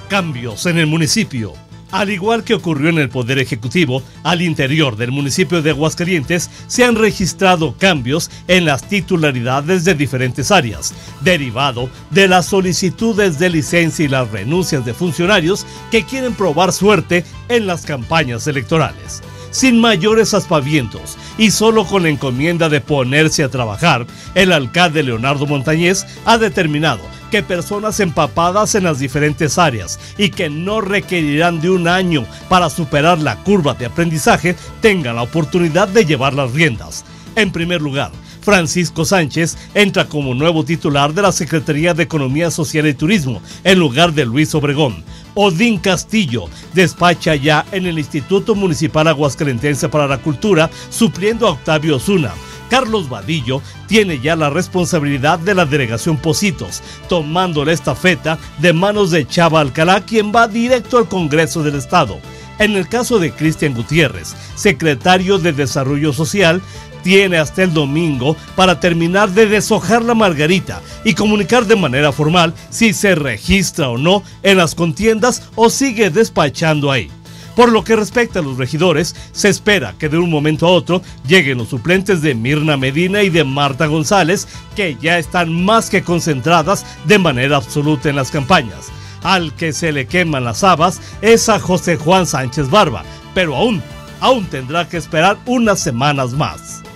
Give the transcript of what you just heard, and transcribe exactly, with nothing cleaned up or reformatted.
Cambios en el municipio. Al igual que ocurrió en el Poder Ejecutivo, al interior del municipio de Aguascalientes se han registrado cambios en las titularidades de diferentes áreas, derivado de las solicitudes de licencia y las renuncias de funcionarios que quieren probar suerte en las campañas electorales. Sin mayores aspavientos y solo con la encomienda de ponerse a trabajar, el alcalde Leonardo Montañez ha determinado que personas empapadas en las diferentes áreas y que no requerirán de un año para superar la curva de aprendizaje tengan la oportunidad de llevar las riendas. En primer lugar, Francisco Sánchez entra como nuevo titular de la Secretaría de Economía Social y Turismo, en lugar de Luis Obregón. Odín Castillo despacha ya en el Instituto Municipal Aguascalentense para la Cultura, supliendo a Octavio Osuna. Carlos Vadillo tiene ya la responsabilidad de la delegación Pocitos, tomando la estafeta de manos de Chava Alcalá, quien va directo al Congreso del Estado. En el caso de Cristian Gutiérrez, secretario de Desarrollo Social, tiene hasta el domingo para terminar de deshojar la margarita y comunicar de manera formal si se registra o no en las contiendas o sigue despachando ahí. Por lo que respecta a los regidores, se espera que de un momento a otro lleguen los suplentes de Mirna Medina y de Marta González, que ya están más que concentradas de manera absoluta en las campañas. Al que se le queman las habas es a José Juan Sánchez Barba, pero aún, aún tendrá que esperar unas semanas más.